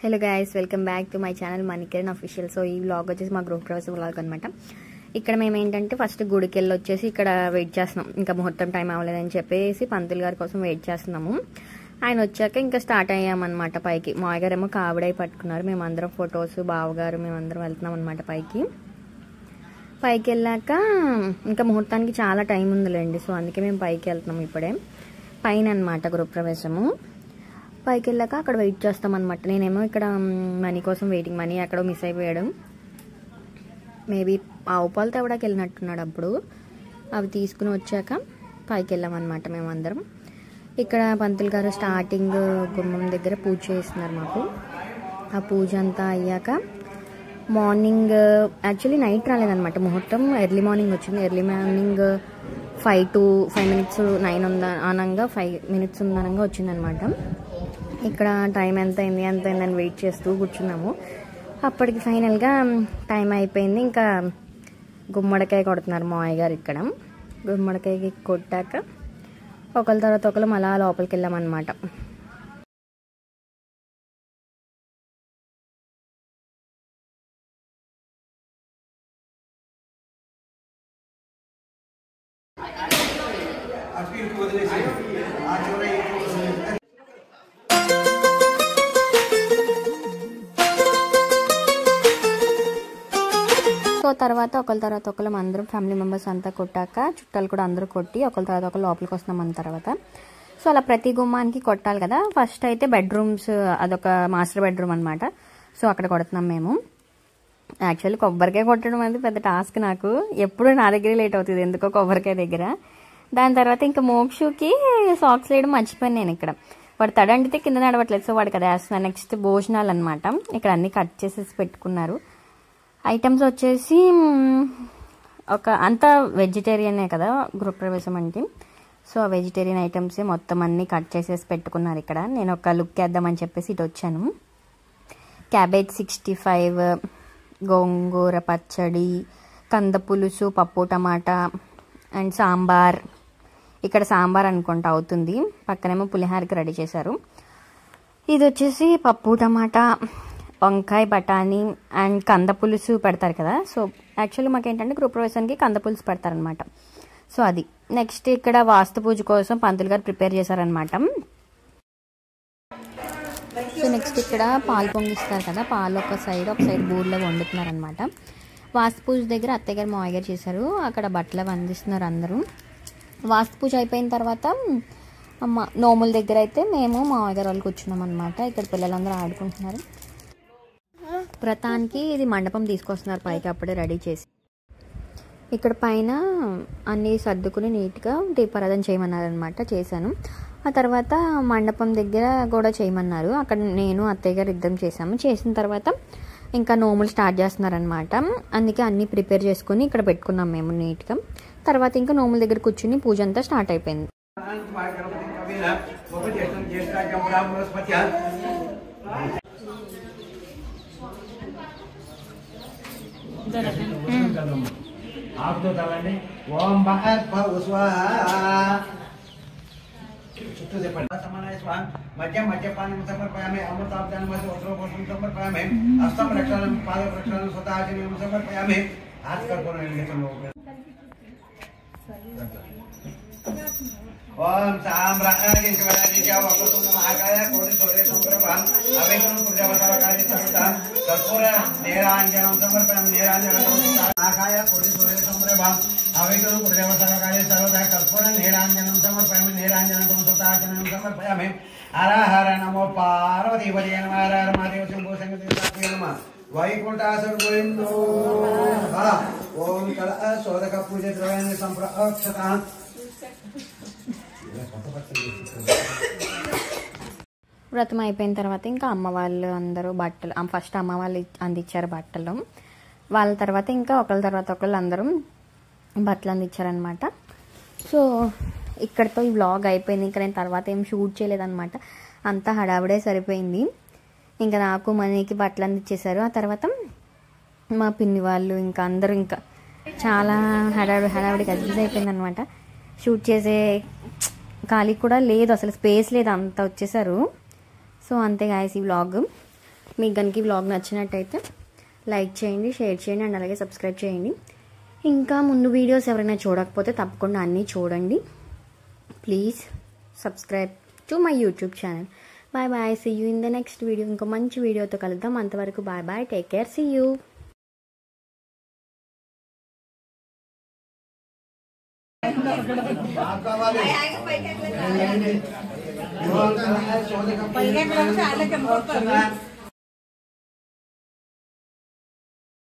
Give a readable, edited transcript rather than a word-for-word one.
Hello guys, welcome back to my channel Manikiran official. So ఈ vlog వచ్చేసి మా గృహ ప్రవేశం వ్లాగ్ అనమాట. ఇక్కడ మేము ఏంటంటే ఫస్ట్ గుడికి వెళ్ళి వచ్చేసి ఇక్కడ వెయిట్ చేస్తున్నాం. ఇంకా ముహూర్తం టైం అవ్వలేదని చెప్పేసి పంతులు గారి కోసం వెయిట్ చేస్తున్నాము. ఆయన వచ్చాక ఇంకా స్టార్ట్ అయ్యామన్నమాట పైకి. మావయ్య గారు ఏమో కావిడై పట్టుకున్నారు. మేమందరం ఫొటోస్, బావగారు మేమందరం వెళ్తున్నాం అనమాట పైకి. పైకి వెళ్ళాక ఇంకా ముహూర్తానికి చాలా టైం ఉందిలేండి. సో అందుకే మేము పైకి వెళ్తున్నాం ఇప్పుడే. పైన అనమాట గృహప్రవేశము. పైకి వెళ్ళాక అక్కడ వెయిట్ చేస్తాం అనమాట. నేనేమో ఇక్కడ మనీ కోసం వెయిటింగ్. మనీ ఎక్కడో మిస్ అయిపోయాడు. మేబీ ఆవు పాలు తేవడానికి వెళ్ళినట్టున్నాడు. అప్పుడు అవి తీసుకుని వచ్చాక పైకి వెళ్ళామన్నమాట మేమందరం. ఇక్కడ పంతులు గారు స్టార్టింగ్ గుమ్మం దగ్గర పూజ చేస్తున్నారు మాకు. ఆ పూజ అంతా అయ్యాక మార్నింగ్, యాక్చువల్లీ నైట్ రాలేదనమాట ముహూర్తం. ఎర్లీ మార్నింగ్ వచ్చింది. ఎర్లీ మార్నింగ్ 5 to 5 minutes 9 అనంగా 5 minutes ఉందనంగా వచ్చిందనమాట. ఇక్కడ టైం ఎంత అయిందని వెయిట్ చేస్తూ కూర్చున్నాము. అప్పటికి ఫైనల్గా టైం అయిపోయింది. ఇంకా గుమ్మడికాయ కొడుతున్నారు మావయ్య గారు. ఇక్కడ గుమ్మడికాయ కొట్టాక ఒకరి తర్వాత ఒకరు అలా లోపలికి వెళ్ళామన్నమాట. సో తర్వాత ఒకరు అందరం ఫ్యామిలీ మెంబర్స్ అంతా కొట్టాక చుట్టాలు కూడా అందరూ కొట్టి ఒకరి తర్వాత ఒకరు లోపలికి వస్తున్నాం అన్న తర్వాత. సో అలా ప్రతి గుమ్మానికి కొట్టాలి కదా. ఫస్ట్ అయితే బెడ్రూమ్స్, అదొక మాస్టర్ బెడ్రూమ్ అనమాట. సో అక్కడ కొడుతున్నాం మేము. యాక్చువల్లీ కొబ్బరికాయ కొట్టడం అనేది పెద్ద టాస్క్ నాకు. ఎప్పుడు నా దగ్గరే లేట్ అవుతుంది ఎందుకో కొబ్బరికాయ దగ్గర. దాని తర్వాత ఇంకా మోక్షుకి సాక్స్ వేయడం మర్చిపోయాను నేను. ఇక్కడ వాడు తడండితే కింద నడవట్లేదు. సో వాడికి అది వేస్తున్నాను. నెక్స్ట్ భోజనాలు అనమాట. ఇక్కడ అన్ని కట్ చేసేసి పెట్టుకున్నారు. ఐటమ్స్ వచ్చేసి అంతా వెజిటేరియనే కదా గృహప్రవేశం అంటే. సో ఆ వెజిటేరియన్ ఐటమ్సే మొత్తం అన్నీ కట్ చేసేసి పెట్టుకున్నారు ఇక్కడ. నేను ఒక లుక్ వేద్దామని చెప్పేసి ఇటు వచ్చాను. క్యాబేజ్ 65, గోంగూర పచ్చడి, కంద పులుసు, పప్పు టమాటా అండ్ సాంబార్. ఇక్కడ సాంబార్ అనుకుంటా అవుతుంది. పక్కనేమో పులిహారకి రెడీ చేశారు. ఇది వచ్చేసి పప్పు టమాటా, వంకాయ, బఠానీ అండ్ కంద పులుసు పెడతారు కదా. సో యాక్చువల్లీ మాకేంటంటే గృహప్రవేశానికి కంద పులుసు పెడతారనమాట. సో అది. నెక్స్ట్ ఇక్కడ వాస్తు పూజ కోసం పంతులు గారు ప్రిపేర్ చేశారనమాట. సో నెక్స్ట్ ఇక్కడ పాలు పొంగిస్తారు కదా. పాలు ఒక సైడ్ బూర్లో వండుతున్నారనమాట. వాస్తు పూజ దగ్గర అత్తయ్య గారు మావయ్య గారు చేశారు. అక్కడ బట్టలు అందిస్తున్నారు అందరూ. వాస్తు పూజ అయిపోయిన తర్వాత నోముల దగ్గర అయితే మేము మావయ్య గారు వాళ్ళు కూర్చున్నాం అనమాట. ఇక్కడ పిల్లలందరూ ఆడుకుంటున్నారు. వ్రతానికి ఇది మండపం తీసుకొస్తున్నారు పైకి అప్పుడే రెడీ చేసి. ఇక్కడ పైన అన్నీ సర్దుకుని నీట్గా దీపారాధన చేయమన్నారనమాట. చేశాను. ఆ తర్వాత మండపం దగ్గర కూడా చేయమన్నారు. అక్కడ నేను అత్తయ్య గారు ఇద్దరం చేసాము. చేసిన తర్వాత ఇంకా నోములు స్టార్ట్ చేస్తున్నారనమాట. అందుకే అన్నీ ప్రిపేర్ చేసుకుని ఇక్కడ పెట్టుకున్నాం మేము నీట్గా. తర్వాత ఇంకా నోముల దగ్గర కూర్చుని పూజ అంతా స్టార్ట్ అయిపోయింది. ఓం చుట్టూ చెప్పండి. మద్యపానం సమర్పయామి. అమృతాబ్దానం వస్త్రోపసం సమర్పయామి. హస్తం రక్షణం, పాద రక్షణం, స్వతాచర్యం సమర్పయామి. ఓం సామ్రాజ్యం మహాకాయ కోటి సూర్య సంప్రభం అవేకం పూజావతారకారి సర్వదాం కర్పూర నీరాంజనం సమర్పయామి. నీరాంజనం మహాకాయ కోటి సూర్య సంప్రభం అవేకం పూజావతారకారి సర్వదా కర్పూర నీరాంజనం సమర్పయామి. నీరాంజనం స్వతాచర్యం సమర్పయామి. హర హర నమో పార్వతీపతి నమః. హర హర మహాదేవ శంభో సంగతి నమః. వైకుంఠాసుర గోవిందో. ఓం కళ శోధక పూజ ద్రవ్యాన్ని సంప్రోక్షత. వ్రతం అయిపోయిన తర్వాత ఇంకా అమ్మ వాళ్ళు అందరూ బట్టలు, ఫస్ట్ అమ్మ వాళ్ళు అందించారు బట్టలు. వాళ్ళ తర్వాత ఇంకా ఒకళ్ళ తర్వాత ఒకళ్ళు అందరం బట్టలు అందించారనమాట. సో ఇక్కడితో ఈ వ్లాగ్ అయిపోయింది. ఇంకా నేను తర్వాత ఏం షూట్ చేయలేదన్నమాట. అంతా హడావిడే సరిపోయింది. ఇంకా నాకు మనీకి బట్టలు అందించేశారు. ఆ తర్వాత మా పిన్ని వాళ్ళు ఇంకా అందరూ ఇంకా చాలా హడావిడి గజిబిజి అయిపోయింది అనమాట. షూట్ చేసే ఖాళీ కూడా లేదు, అసలు స్పేస్ లేదు, అంతా వచ్చేసారు. సో అంతే గాయస్ ఈ వ్లాగ్. మీకు కనుక ఈ వ్లాగ్ నచ్చినట్టయితే లైక్ చేయండి, షేర్ చేయండి అండ్ అలాగే సబ్స్క్రైబ్ చేయండి. ఇంకా ముందు వీడియోస్ ఎవరైనా చూడకపోతే తప్పకుండా అన్నీ చూడండి. Please subscribe to my YouTube channel. Bye bye, see you in the next video. ఇంకో మంచి వీడియోతో కలుద్దాం. అంతవరకు bye bye, take care, see you. पहले